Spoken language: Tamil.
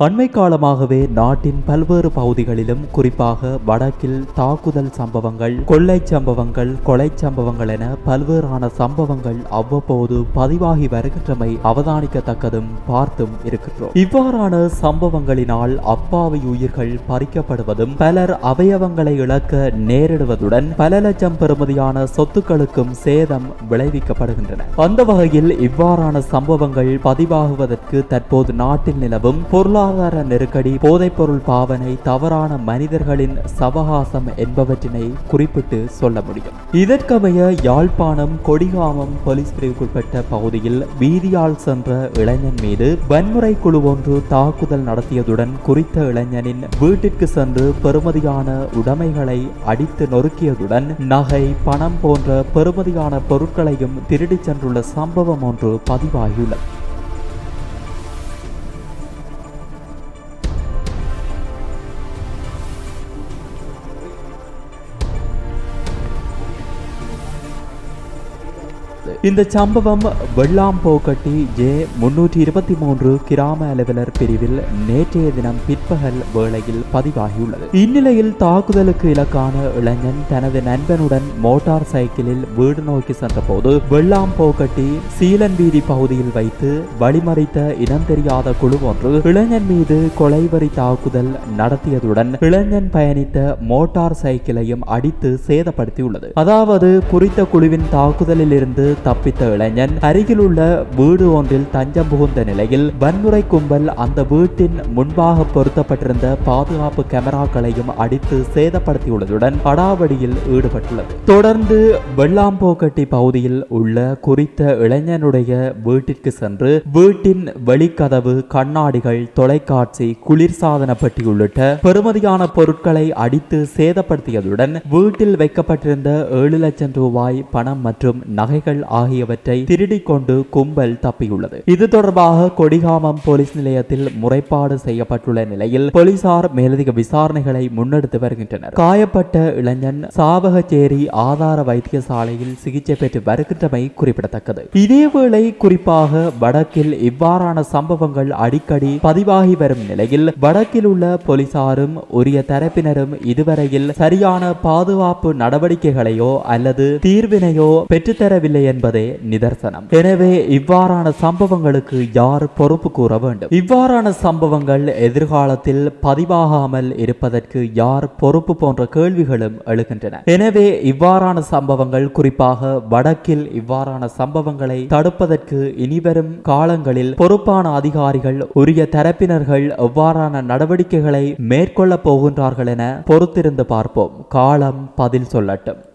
அண்மை காலமாகவே நாட்டின் பல்வேறு பகுதிகளிலும் குறிப்பாக வடக்கில் தாக்குதல் சம்பவங்கள், கொள்ளை சம்பவங்கள், கொலை சம்பவங்கள் என பல்வேறான சம்பவங்கள் அவ்வப்போது பதிவாகி வருகின்றமை அவதானிக்கத்தக்கதும் பார்த்தும் இருக்கின்றோம். இவ்வாறான சம்பவங்களினால் அப்பாவி உயிர்கள் பறிக்கப்படுவதும் பலர் அவயவங்களை இழக்க நேரிடுவதுடன் பல லட்சம் பெறுமதியான சொத்துக்களுக்கும் சேதம் விளைவிக்கப்படுகின்றன. அந்த வகையில் இவ்வாறான சம்பவங்கள் பதிவாகுவதற்கு தற்போது நாட்டில் நிலவும் பொருளாதார நெருக்கடி, போதைப்பொருள் பாவனை, தவறான மனிதர்களின் சவகாசம் என்பவற்றினை குறிப்பிட்டு சொல்ல முடியும். இதற்கமைய யாழ்ப்பாணம் கொடிகாமம் போலீஸ் பிரிவுக்குட்பட்ட பகுதியில் வீதியால் சென்ற இளைஞன் மீது வன்முறை குழு ஒன்று தாக்குதல் நடத்தியதுடன் குறித்த இளைஞனின் வீட்டிற்கு சென்று பெறுமதியான உடைமைகளை அடித்து நொறுக்கியதுடன் நகை, பணம் போன்ற பெறுமதியான பொருட்களையும் திருடிச் சென்றுள்ள சம்பவம் ஒன்று பதிவாகியுள்ளது. இந்த சம்பவம் வெள்ளாம்போக்கட்டி J323 கிராம அலுவலர் பிரிவில் நேற்றைய தினம் பிற்பகல் வேளையில் பதிவாகியுள்ளது. இந்நிலையில் தாக்குதலுக்கு இலக்கான இளைஞன் தனது நண்பனுடன் மோட்டார் சைக்கிளில் வீடு நோக்கி சென்றபோது வெள்ளாம்போக்கட்டி சீலன் வீதி பகுதியில் வைத்து வழிமறித்த இனம் தெரியாத குழு ஒன்று இளைஞன் மீது கொலைவரி தாக்குதல் நடத்தியதுடன் இளைஞன் பயணித்த மோட்டார் சைக்கிளையும் அடித்து சேதப்படுத்தியுள்ளது. அதாவது குறித்த குழுவின் தாக்குதலில் இருந்து தப்பித்த இளைஞன் அருகில் உள்ள வீடு ஒன்றில் தஞ்சம் புகுந்த நிலையில் வன்முறை கும்பல் அந்த வீட்டின் முன்பாக பொருத்தப்பட்டிருந்த பாதுகாப்பு கேமராக்களையும் அடித்து சேதப்படுத்தியுள்ளதுடன் அடாவடியில் ஈடுபட்டுள்ளது. தொடர்ந்து வெள்ளாம்போக்கட்டி பகுதியில் உள்ள குறித்த இளைஞனுடைய வீட்டிற்கு சென்று வீட்டின் வெளிக்கதவு, கண்ணாடிகள், தொலைக்காட்சி, குளிர்சாதன பெட்டி உள்ளிட்ட பெறுமதியான பொருட்களை அடித்து சேதப்படுத்தியதுடன் வீட்டில் வைக்கப்பட்டிருந்த 7 லட்சம் ரூபாய் பணம் மற்றும் நகைகள் ஆகியவற்றை திருடிக் கொண்டு கும்பல் தப்பியுள்ளது. இது தொடர்பாக கொடிகாமம் போலீஸ் நிலையத்தில் முறைப்பாடு செய்யப்பட்டுள்ள நிலையில் போலீசார் மேலதிக விசாரணைகளை முன்னெடுத்து வருகின்றனர். காயப்பட்ட இளைஞன் சாவகச்சேரி ஆதார வைத்தியசாலையில் சிகிச்சை பெற்று வருகின்றமை குறிப்பிடத்தக்கது. இதேவேளை குறிப்பாக வடக்கில் இவ்வாறான சம்பவங்கள் அடிக்கடி பதிவாகி வரும் நிலையில் வடக்கில் உள்ள போலீசாரும் உரிய தரப்பினரும் இதுவரையில் சரியான பாதுகாப்பு நடவடிக்கைகளையோ அல்லது தீர்வினையோ பெற்றுத்தரவில்லை என்பதே நிதர்சனம். எனவே இவ்வாறான சம்பவங்களுக்கு யார் பொறுப்பு கூற வேண்டும்? இவ்வாறான சம்பவங்கள் எதிர்காலத்தில் பதிவாகாமல் இருப்பதற்கு யார் பொறுப்பு போன்ற கேள்விகளும் எழுகின்றன. எனவே இவ்வாறான சம்பவங்கள் குறிப்பாக வடக்கில் இவ்வாறான சம்பவங்களை தடுப்பதற்கு இனிவரும் காலங்களில் பொறுப்பான அதிகாரிகள், உரிய தரப்பினர்கள் எவ்வாறான நடவடிக்கைகளை மேற்கொள்ள போகின்றார்கள் என பொறுத்திருந்து பார்ப்போம். காலம் பதில் சொல்லட்டும்.